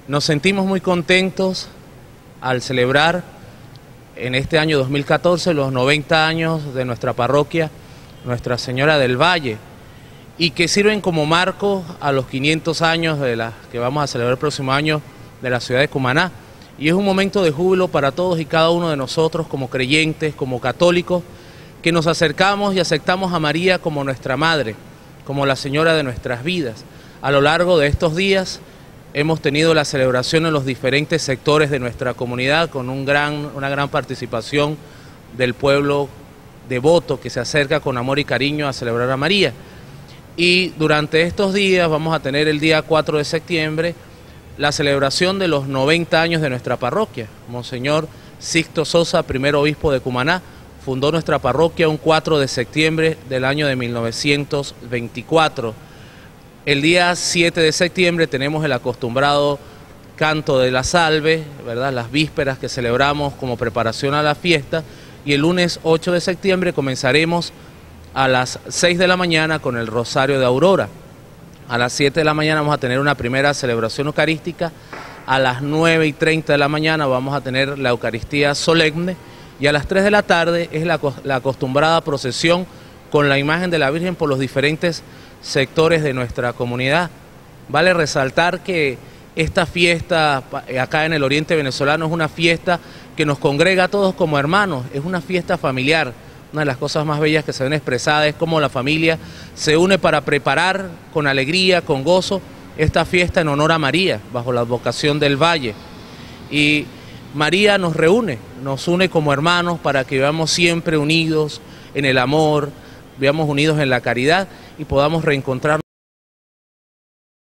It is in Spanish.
Nos sentimos muy contentos al celebrar en este año 2014 los 90 años de nuestra parroquia Nuestra Señora del Valle, y que sirven como marco a los 500 años de la que vamos a celebrar el próximo año de la ciudad de Cumaná. Y es un momento de júbilo para todos y cada uno de nosotros como creyentes, como católicos, que nos acercamos y aceptamos a María como nuestra Madre, como la Señora de nuestras vidas. A lo largo de estos días hemos tenido la celebración en los diferentes sectores de nuestra comunidad con una gran participación del pueblo devoto que se acerca con amor y cariño a celebrar a María. Y durante estos días vamos a tener el día 4 de septiembre la celebración de los 90 años de nuestra parroquia. Monseñor Sixto Sosa, primer obispo de Cumaná, fundó nuestra parroquia un 4 de septiembre del año de 1924. El día 7 de septiembre tenemos el acostumbrado canto de la salve, ¿verdad? Las vísperas que celebramos como preparación a la fiesta, y el lunes 8 de septiembre comenzaremos a las 6 de la mañana con el Rosario de Aurora. A las 7 de la mañana vamos a tener una primera celebración eucarística, a las 9:30 de la mañana vamos a tener la Eucaristía solemne, y a las 3 de la tarde es la acostumbrada procesión con la imagen de la Virgen por los diferentes sectores de nuestra comunidad. Vale resaltar que esta fiesta acá en el oriente venezolano es una fiesta que nos congrega a todos como hermanos, es una fiesta familiar. Una de las cosas más bellas que se ven expresadas es cómo la familia se une para preparar con alegría, con gozo, esta fiesta en honor a María, bajo la advocación del Valle. Y María nos reúne, nos une como hermanos para que vivamos siempre unidos en el amor, vivamos unidos en la caridad y podamos reencontrarnos